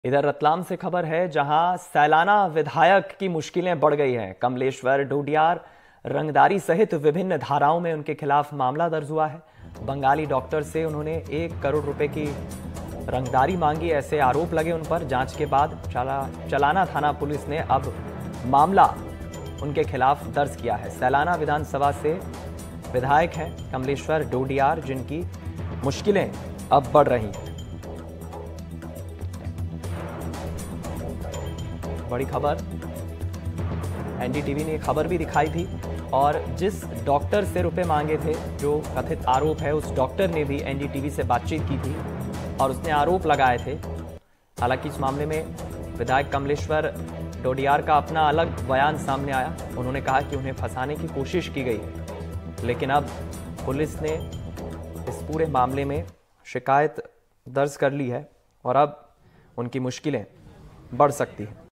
इधर रतलाम से खबर है, जहां सैलाना विधायक की मुश्किलें बढ़ गई हैं। कमलेश्वर ढोडियार रंगदारी सहित विभिन्न धाराओं में उनके खिलाफ मामला दर्ज हुआ है। बंगाली डॉक्टर से उन्होंने 1 करोड़ रुपए की रंगदारी मांगी, ऐसे आरोप लगे उन पर। जांच के बाद चलाना थाना पुलिस ने अब मामला उनके खिलाफ दर्ज किया है। सैलाना विधानसभा से विधायक हैं कमलेश्वर ढोडियार, जिनकी मुश्किलें अब बढ़ रही हैं। बड़ी खबर, एनडीटीवी ने खबर भी दिखाई थी और जिस डॉक्टर से रुपए मांगे थे, जो कथित आरोप है, उस डॉक्टर ने भी एनडीटीवी से बातचीत की थी और उसने आरोप लगाए थे। हालांकि इस मामले में विधायक कमलेश्वर ढोडियार का अपना अलग बयान सामने आया। उन्होंने कहा कि उन्हें फंसाने की कोशिश की गई है, लेकिन अब पुलिस ने इस पूरे मामले में शिकायत दर्ज कर ली है और अब उनकी मुश्किलें बढ़ सकती हैं।